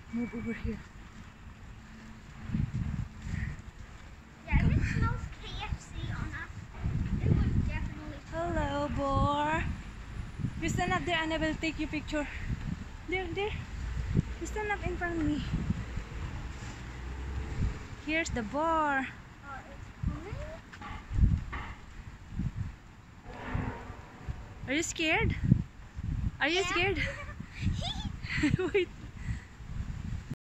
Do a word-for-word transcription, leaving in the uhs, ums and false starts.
Move over here. Yeah, if it smells K F C on us, it would definitely. Hello, boar. You stand up there and I will take your picture. There, there. You stand up in front of me. Here's the boar. Uh, it's coming. Are you scared? Are you Yeah. scared? Wait.